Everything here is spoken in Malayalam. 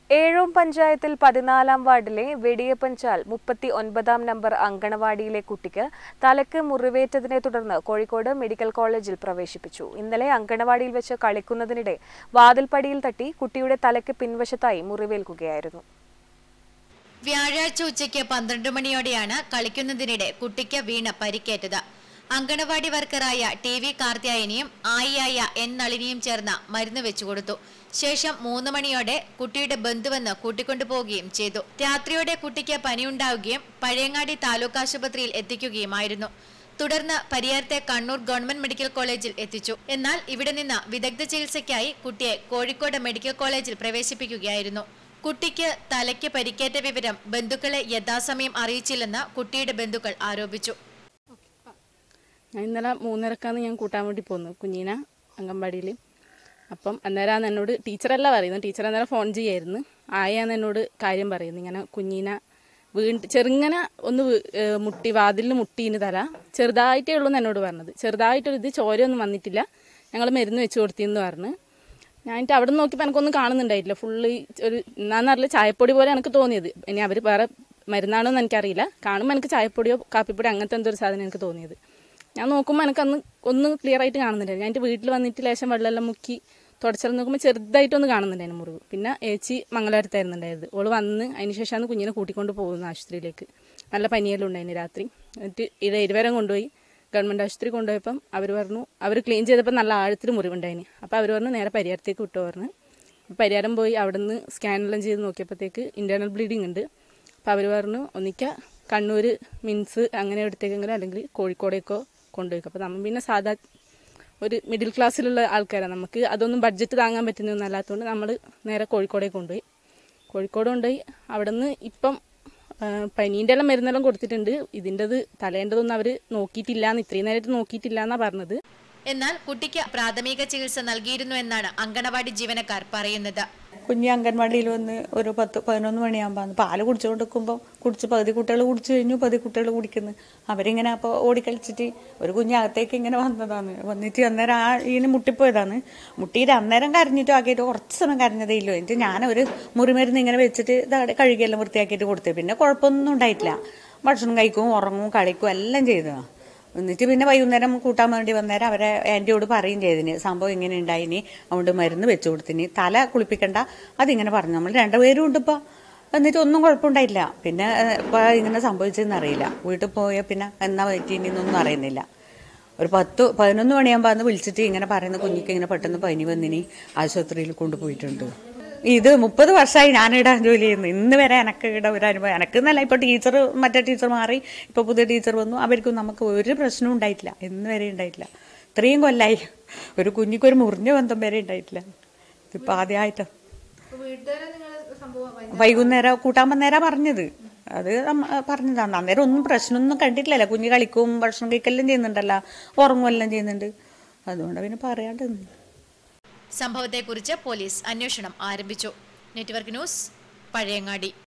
ഏഴോം പഞ്ചായത്തിൽ 14-ാം വാർഡിലെ വെടിയപ്പൻചാൽ 39-ാം നമ്പർ അങ്കണവാടിയിലെ കുട്ടിക്ക് തലയ്ക്ക് മുറിവേറ്റതിനെ തുടർന്ന് കോഴിക്കോട് മെഡിക്കൽ കോളേജിൽ പ്രവേശിപ്പിച്ചു. ഇന്നലെ അങ്കണവാടിയിൽ വെച്ച് കളിക്കുന്നതിനിടെ വാതിൽപ്പടിയിൽ തട്ടി കുട്ടിയുടെ തലയ്ക്ക് പിൻവശത്തായി മുറിവേൽക്കുകയായിരുന്നു. വ്യാഴാഴ്ച ഉച്ചയ്ക്ക് 12 മണിയോടെയാണ് കളിക്കുന്നതിനിടെ കുട്ടിക്ക് വീണ് പരിക്കേറ്റത്. അങ്കണവാടി വർക്കറായ ടി.വി. കാർത്യായനിയും ആയിയായ എൻ നളിനിയും ചേർന്ന് മരുന്ന് വെച്ചുകൊടുത്തു. ശേഷം 3 മണിയോടെ കുട്ടിയുടെ ബന്ധുവെന്ന് കൂട്ടിക്കൊണ്ടുപോവുകയും ചെയ്തു. രാത്രിയോടെ കുട്ടിക്ക് പനിയുണ്ടാവുകയും പഴയങ്ങാടി താലൂക്ക് ആശുപത്രിയിൽ എത്തിക്കുകയുമായിരുന്നു. തുടർന്ന് പരിയാരത്തെ കണ്ണൂർ ഗവൺമെന്റ് മെഡിക്കൽ കോളേജിൽ എത്തിച്ചു. എന്നാൽ ഇവിടെ നിന്ന് വിദഗ്ധ ചികിത്സയ്ക്കായി കുട്ടിയെ കോഴിക്കോട് മെഡിക്കൽ കോളേജിൽ പ്രവേശിപ്പിക്കുകയായിരുന്നു. കുട്ടിക്ക് തലയ്ക്ക് പരിക്കേറ്റ വിവരം ബന്ധുക്കളെ യഥാസമയം അറിയിച്ചില്ലെന്ന് കുട്ടിയുടെ ബന്ധുക്കൾ ആരോപിച്ചു. ഇന്നലെ 3:30 ഞാൻ കൂട്ടാൻ വേണ്ടി പോന്നു കുഞ്ഞിനെ അംഗൻവാടിയിൽ. അപ്പം അന്നേരം എന്നോട് ടീച്ചറല്ല പറയുന്നത്, ടീച്ചർ അന്നേരം ഫോൺ ചെയ്യായിരുന്നു. ആയാന്ന് എന്നോട് കാര്യം പറയുന്നു, ഇങ്ങനെ കുഞ്ഞിനെ ചെറുങ്ങനെ ഒന്ന് വാതിലിന് മുട്ടീന് തല ചെറുതായിട്ടേ ഉള്ളൂ എന്ന് എന്നോട് പറഞ്ഞത്. ചെറുതായിട്ടൊരു ചോരയൊന്നും വന്നിട്ടില്ല, ഞങ്ങൾ മരുന്ന് വെച്ച് കൊടുത്തിന്ന് പറഞ്ഞ്. ഞാനിട്ട് അവിടെ നിന്ന് നോക്കിയപ്പോൾ എനിക്കൊന്നും കാണുന്നുണ്ടായിട്ടില്ല. ഫുള്ള് ഒരു എന്നാന്നറിയില്ല ചായപ്പൊടി പോലെ എനിക്ക് തോന്നിയത്. ഇനി അവർ വേറെ മരുന്നാണോ എന്ന് എനിക്കറിയില്ല. കാണുമ്പോൾ എനിക്ക് ചായപ്പൊടിയോ കാപ്പിപ്പൊടിയോ അങ്ങനത്തെ എന്തൊരു സാധനം എനിക്ക് തോന്നിയത്. ഞാൻ നോക്കുമ്പോൾ എനിക്കന്ന് ഒന്നും ക്ലിയർ ആയിട്ട് കാണുന്നുണ്ടായിരുന്നു. ഞാൻ എൻ്റെ വീട്ടിൽ വന്നിട്ട് ലേശം വെള്ളമെല്ലാം മുക്കി തുടച്ചെല്ലാം നോക്കുമ്പോൾ ചെറുതായിട്ടൊന്ന് കാണുന്നുണ്ടായിരുന്നു മുറിവ്. പിന്നെ ഏച്ചി മംഗലാപുരത്തായിരുന്നുണ്ടായത്. ഓള് വന്ന് അതിന് ശേഷമാണ് കുഞ്ഞിനെ കൂട്ടിക്കൊണ്ട് പോകുന്നത് ആശുപത്രിയിലേക്ക്. നല്ല പനിയെല്ലാം ഉണ്ടായിരുന്നു രാത്രി. എന്നിട്ട് ഇവിടെ ഇരുവരം കൊണ്ടുപോയി ഗവൺമെൻറ് ആശുപത്രി കൊണ്ടുപോയപ്പം അവർ പറഞ്ഞു, അവർ ക്ലീൻ ചെയ്തപ്പോൾ നല്ല ആഴത്തിൽ മുറിവുണ്ടായിന്. അപ്പോൾ അവർ പറഞ്ഞു നേരെ പരിയാരത്തേക്ക് വിട്ടു പറഞ്ഞു. പരിയാരം പോയി അവിടെ നിന്ന് സ്കാനെല്ലാം ചെയ്ത് നോക്കിയപ്പോഴത്തേക്ക് ഇൻറ്റേർണൽ ബ്ലീഡിങ് ഉണ്ട്. അപ്പോൾ അവർ പറഞ്ഞു ഒന്നിക്ക കണ്ണൂർ മിംസ് അങ്ങനെ എടുത്തേക്കെങ്കിലും അല്ലെങ്കിൽ കോഴിക്കോടേക്കോ കൊണ്ടുപോയിക്കും. അപ്പോൾ നമ്മൾ പിന്നെ സാധാ ഒരു മിഡിൽ ക്ലാസ്സിലുള്ള ആൾക്കാരാണ്, നമുക്ക് അതൊന്നും ബഡ്ജറ്റ് താങ്ങാൻ പറ്റുന്നതൊന്നല്ലാത്തതുകൊണ്ട് നമ്മൾ നേരെ കോഴിക്കോടേക്ക് കൊണ്ടുപോയി. കോഴിക്കോട് കൊണ്ടുപോയി അവിടെ നിന്ന് ഇപ്പം പനീൻ്റെ എല്ലാം മരുന്നെല്ലാം കൊടുത്തിട്ടുണ്ട്. ഇതിൻ്റെത് തലേണ്ടതൊന്നും അവർ നോക്കിയിട്ടില്ലാന്ന്, ഇത്രയും നേരമായിട്ട് നോക്കിയിട്ടില്ല എന്നാണ് പറഞ്ഞത്. എന്നാൽ കുട്ടിക്ക് പ്രാഥമിക ചികിത്സ നൽകിയിരുന്നു എന്നാണ് അങ്കണവാടി ജീവനക്കാർ പറയുന്നത്. കുഞ്ഞ് അംഗൻവാടിയിൽ വന്ന് ഒരു 10-11 മണിയാകുമ്പോൾ പാല് കുടിച്ചു കൊടുക്കുമ്പോൾ പകുതി കുട്ടികൾ കുടിച്ചു കഴിഞ്ഞു, പകുതി കുട്ടികൾ കുടിക്കുന്നു. അവരിങ്ങനെ അപ്പോൾ ഓടിക്കളിച്ചിട്ട് ഒരു കുഞ്ഞകത്തേക്ക് ഇങ്ങനെ വന്നതാണ്. വന്നിട്ട് അന്നേരം ഇതിന് മുട്ടിപ്പോയതാണ്. മുട്ടിയിട്ട് അന്നേരം കരഞ്ഞിട്ടും ആക്കിയിട്ട് കുറച്ച് സമയം കരഞ്ഞതേ ഇല്ലോ. എന്നിട്ട് ഞാനൊരു മുറിമരുന്ന് ഇങ്ങനെ വെച്ചിട്ട് കഴുകിയെല്ലാം വൃത്തിയാക്കിയിട്ട് കൊടുത്തു. പിന്നെ കുഴപ്പമൊന്നും ഉണ്ടായിട്ടില്ല. ഭക്ഷണം കഴിക്കും, ഉറങ്ങും, കളിക്കും എല്ലാം ചെയ്തതാണ്. എന്നിട്ട് പിന്നെ വൈകുന്നേരം കൂട്ടാൻ വേണ്ടി വന്നേരം അവരെ ആൻറ്റിയോട് പറയും ചെയ്തിന് സംഭവം ഇങ്ങനെ ഉണ്ടായിനി, അതുകൊണ്ട് മരുന്ന് വെച്ച് കൊടുത്തിന്, തല കുളിപ്പിക്കണ്ട അതിങ്ങനെ പറഞ്ഞു. നമ്മൾ 2 പേരും ഉണ്ട് ഇപ്പോൾ. എന്നിട്ട് ഒന്നും കുഴപ്പമുണ്ടായില്ല. പിന്നെ ഇപ്പോൾ ഇങ്ങനെ സംഭവിച്ചതെന്ന് അറിയില്ല. വീട്ടിൽ പോയാൽ പിന്നെ എന്നാ പറ്റിയെന്നൊന്നും അറിയുന്നില്ല. ഒരു 10-11 മണിയാകുമ്പോൾ അന്ന് വിളിച്ചിട്ട് ഇങ്ങനെ പറയുന്ന കുഞ്ഞിക്ക് ഇങ്ങനെ പെട്ടെന്ന് പനി വന്നിനി ആശുപത്രിയിൽ കൊണ്ടുപോയിട്ടുണ്ട്. ഇത് 30 വർഷമായി ഞാനിവിടെ ജോലി ചെയ്യുന്നു. ഇന്ന് വരെ എനിക്ക് ഇവിടെ ഒരു അനുഭവം, എനിക്ക് എന്നല്ല, ഇപ്പോൾ മറ്റേ ടീച്ചർ മാറി ഇപ്പോൾ പുതിയ ടീച്ചർ വന്നു, അവർക്കും നമുക്ക് ഒരു പ്രശ്നവും ഉണ്ടായിട്ടില്ല, ഇന്ന് വരെ ഉണ്ടായിട്ടില്ല. ഇത്രയും കൊല്ലായി ഒരു കുഞ്ഞിക്കൊരു മുറിഞ്ഞ ബന്ധം വരെ ഉണ്ടായിട്ടില്ല. ഇതിപ്പോൾ ആദ്യമായിട്ട് വൈകുന്നേരം കൂട്ടാൻ വന്നേരാ പറഞ്ഞത്. അത് പറഞ്ഞതാണ്. അന്നേരം ഒന്നും പ്രശ്നമൊന്നും കണ്ടിട്ടില്ലല്ലോ. കുഞ്ഞ് കളിക്കും, ഭക്ഷണം കഴിക്കെല്ലാം ചെയ്യുന്നുണ്ടല്ലോ, ഉറങ്ങുമെല്ലാം ചെയ്യുന്നുണ്ട്. അതുകൊണ്ട് പിന്നെ പറയാണ്ട്. സംഭവത്തെക്കുറിച്ച് പോലീസ് അന്വേഷണം ആരംഭിച്ചു. Network news, Pazhayangadi.